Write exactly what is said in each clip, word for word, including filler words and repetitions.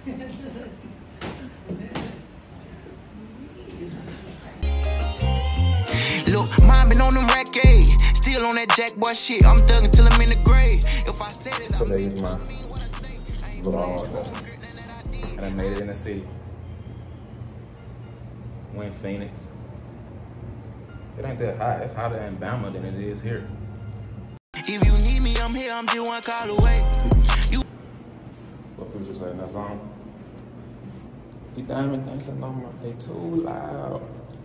Look, mine been on them racket, still on that jack boy shit. I'm thugging till I'm in the grave. If I said it, today is my vlog, and I made it in the city. We're in Phoenix. It ain't that hot. It's hotter in Bama than it is here. If you need me, I'm here. I'm just one call away. You. What Future say in that song? The diamond dancing on my, they too loud.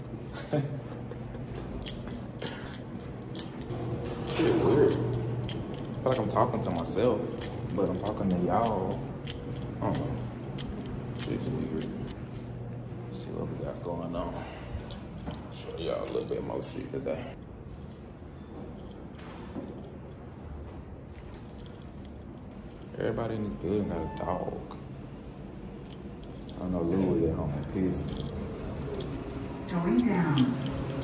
Shit weird. I feel like I'm talking to myself, but I'm talking to y'all. I don't know. Shit's weird. Let's see what we got going on. Show y'all a little bit more shit today. Everybody in this building got a dog. I know Louie at home pissed. Going down.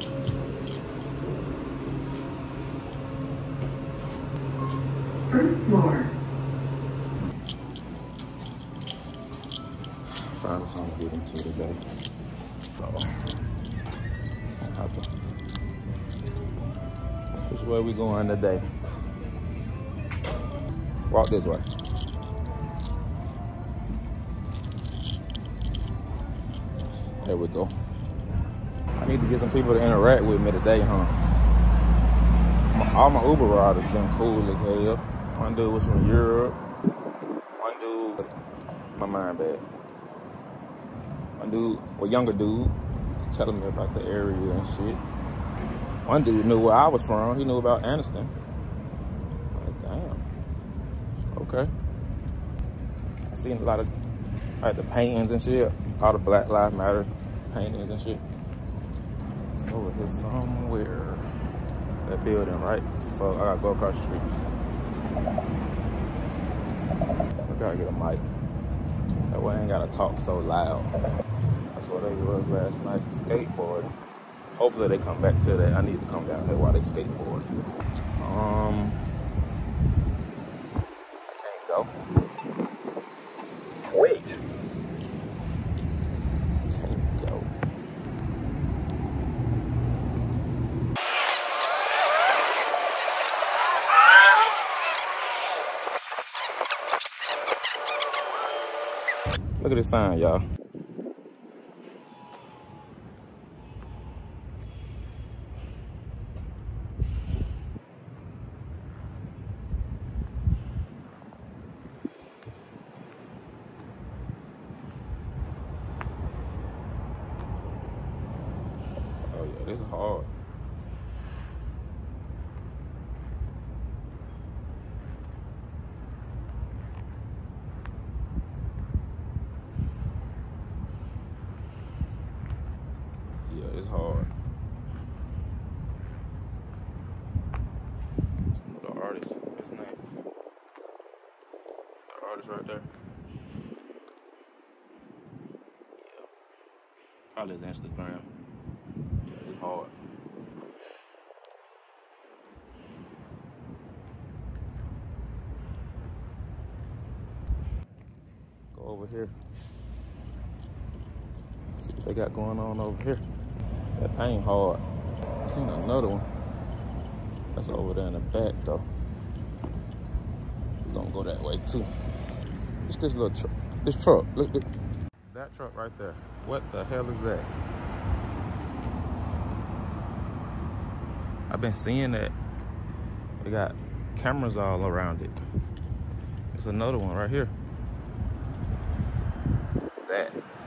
First floor. Find something to get into today. So, I have to. Which way we going today? Walk this way. There we go. I need to get some people to interact with me today, huh? My, all my Uber riders been cool as hell. One dude was from Europe. One dude, my mind bad. One dude, a younger dude, was telling me about the area and shit. One dude knew where I was from. He knew about Anniston. Like, damn. Okay. I seen a lot of like the paintings and shit. All the Black Lives Matter paintings and shit. It's over here somewhere. That building, right? So I gotta go across the street. I gotta get a mic. That way I ain't gotta talk so loud. That's what they was last night, skateboarding. Hopefully they come back to that. I need to come down here while they skateboard. Um, I can't go. Wait. Can't go. Look at this sign, y'all. Oh yeah, this is hard. Yeah, it's hard. Just know the artist, his name. The artist right there. Yeah. Probably his Instagram. Yeah, it's hard. Go over here. See what they got going on over here. That paint hard. I seen another one. That's over there in the back though. We're gonna go that way too. It's this little truck. This truck. Look, look. That truck right there. What the hell is that? I've been seeing that. They got cameras all around it. It's another one right here. That.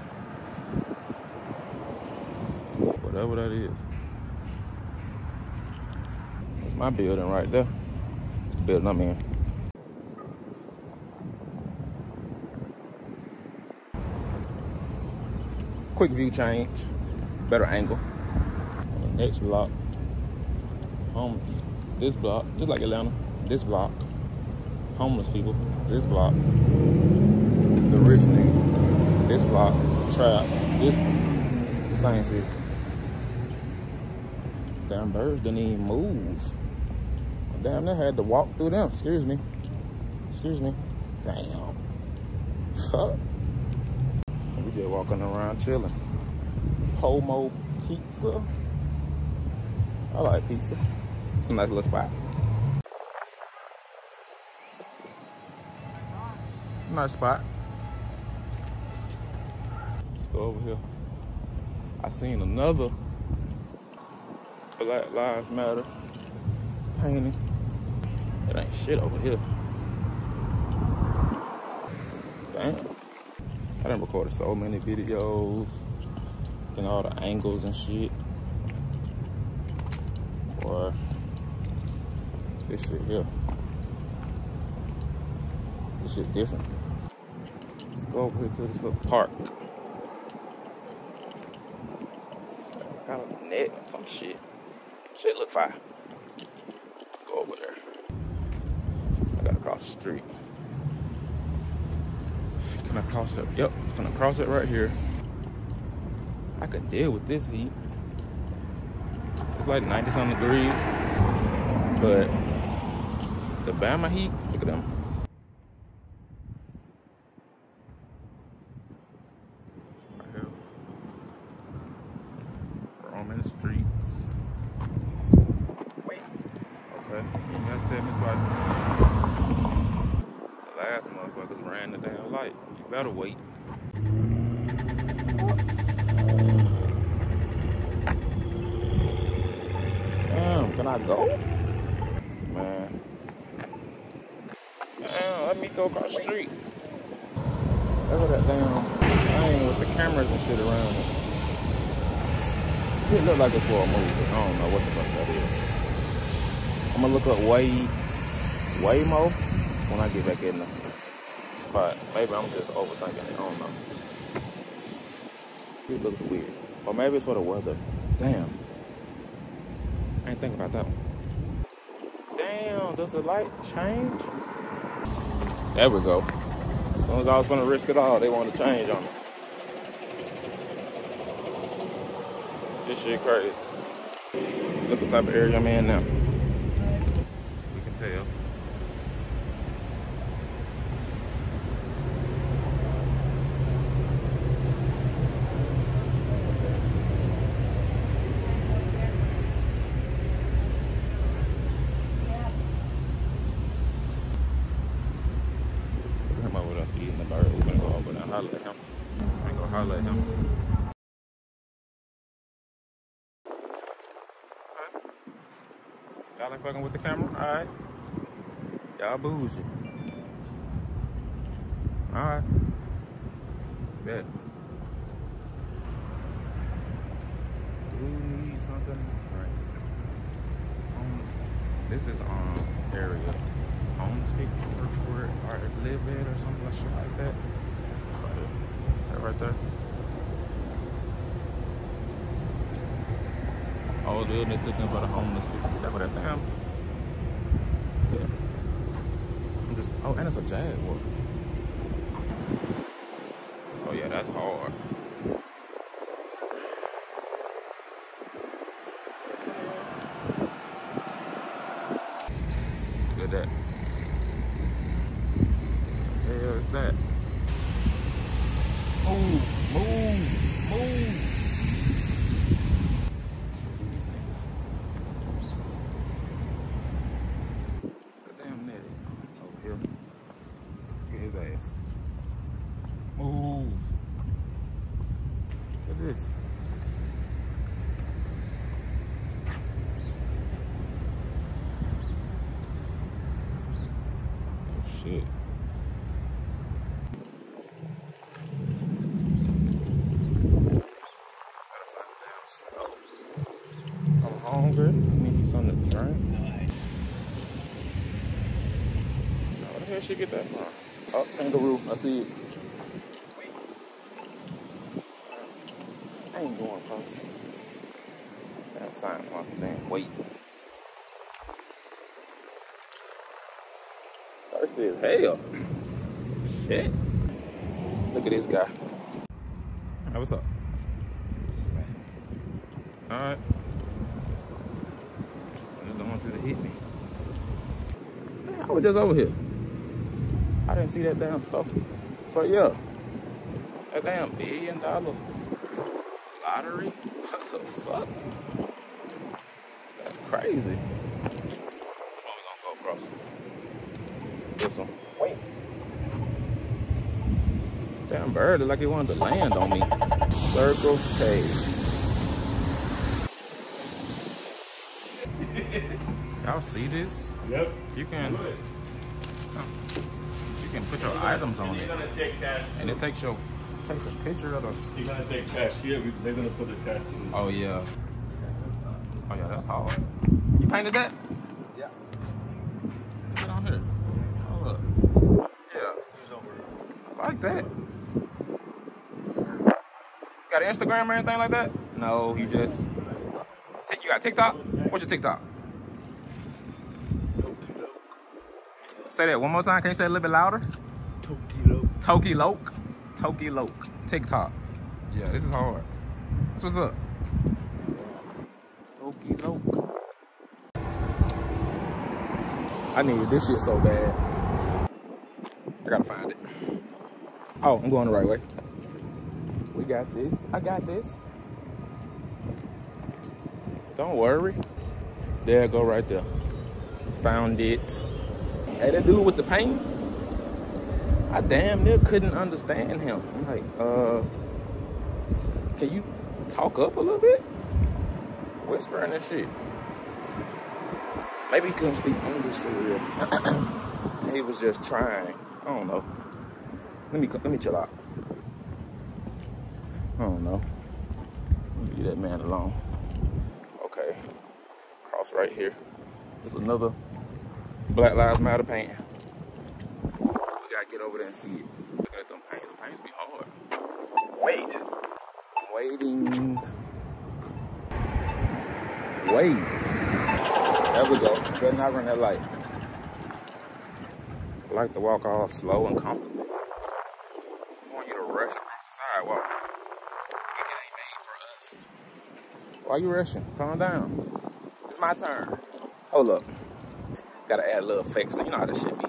Whatever that is. That's my building right there. The building I'm in. Quick view change. Better angle. On the next block. Home. This block, just like Atlanta. This block. Homeless people. This block. The rich niggas. This block. Trap. This. Same shit. Damn birds didn't even move. Damn, they had to walk through them. Excuse me. Excuse me. Damn. Fuck. just walking around chilling. Pomo Pizza. I like pizza. It's a nice little spot. Nice spot. Let's go over here. I seen another Black Lives Matter painting. It ain't shit over here. Damn. I done recorded so many videos and all the angles and shit. Boy, this shit here. This shit different. Let's go over here to this little park. Got a net or some shit. Shit look fire. Go over there. I gotta cross the street. Can I cross it? Yep, I'm gonna cross it right here. I could deal with this heat. It's like ninety something degrees. But the Bama heat, look at them. Right here. Roaming the streets. Wait. Okay, you gotta tell me twice. The last motherfuckers ran the damn light. You better wait. Damn, can I go? Man. Damn, let me go across the street. Look at that damn thing with the cameras and shit around it. Shit look like it's for a movie. I don't know what the fuck that is. I'm gonna look up Way, Waymo when I get back in the spot. Maybe I'm just overthinking it. I don't know. It looks weird. Or maybe it's for the weather. Damn. I ain't thinking about that one. Damn, does the light change? There we go. As soon as I was gonna risk it all, they want to change on me. This shit crazy. Look what type of area I'm in now. We can tell. Him over there feeding the bird. We're gonna go over there and holler at him. I'm gonna go holler at him. Y'all ain't fucking with the camera? Alright. Y'all bougie. Alright. Bet. Do we need something? That's right. Homeless. This is um area. Homeless people work or live in or something like shit like that. That's right there. That right there. Oh, dude, they took them for the homeless people. That what that damn. Yeah. I'm just. Oh, and it's a Jaguar. Oh yeah, that's hard. Look at that. What the hell is that? Move, move, move. His ass. Move. Look at this. Oh shit. That's a damn stove. I'm hungry. I need something to drink. Where the hell she get that from? Oh, kangaroo, I see it. I ain't going close. That sign wants to damn wait. Thirsty as hell. Shit. Look at this guy. Hey, what's up? Alright. I just don't want you to hit me. I was just over here. I didn't see that damn stuff. But yeah. A damn billion dollar lottery? What the fuck? That's crazy. Oh, we're gonna go across this one. Wait. Damn bird looked like he wanted to land on me. Circle K. Y'all see this? Yep. You can, you can put your items on it, Gonna take cash. and it takes your, take the picture of the. You're gonna take cash here. we- They're gonna put the cash in. Oh yeah. Oh yeah, that's hard. You painted that? Yeah. Get on here. Hold up. Yeah. I like that. Got an Instagram or anything like that? No, you just. Tik- You got TikTok? What's your TikTok? Say that one more time. Can you say it a little bit louder? Toki Loke. Toki Loke. TikTok. Yeah, this is hard. That's what's up. Toki Loke. I needed this shit so bad. I gotta find it. Oh, I'm going the right way. We got this. I got this. Don't worry. There it go right there. Found it. Hey, that dude with the paint, I damn near couldn't understand him. I'm like, uh, can you talk up a little bit? Whispering and shit. Maybe he couldn't speak English for real. He was just trying. I don't know. Let me let me chill out. I don't know. Leave that man alone. Okay. Cross right here. There's another Black Lives Matter painting. We gotta get over there and see it. Look at them paints. The paints be hard. Wait. Waiting. Wait. There we go. Better not run that light. I like to walk all slow and comfortable. I want you to rush across the sidewalk. Like it ain't made for us. Why you rushing? Calm down. It's my turn. Hold up. Gotta add a little effect so you know how this shit be.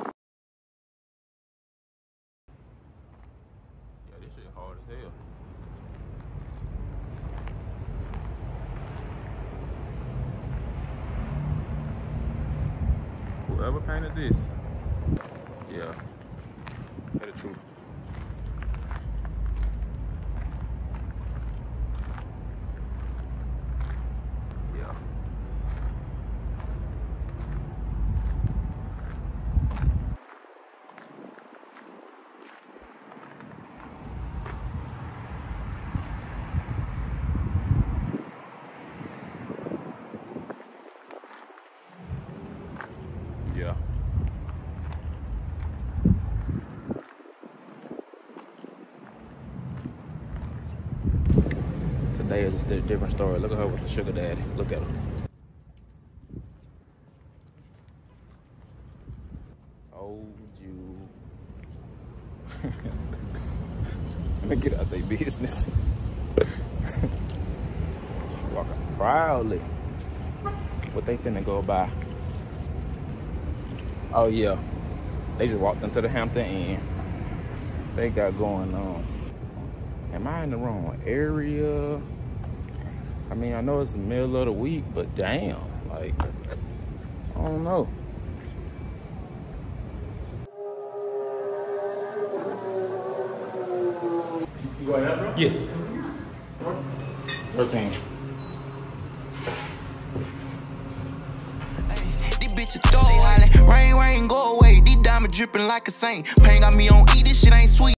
Yeah, this shit hard as hell. Whoever painted this, yeah, tell the truth. Yeah. Yeah. Today is a st- different story. Look at her with the sugar daddy. Look at her. Told you. Let me get out their business. Walking proudly. What they finna go by? Oh yeah, they just walked into the Hampton Inn. They got going on. Am I in the wrong area? I mean, I know it's the middle of the week, but damn, like, I don't know. You going out, bro? Yes. thirteen. Bitch, throw rain, rain, go away. These diamonds dripping like a saint. Pain got me on E, this shit ain't sweet.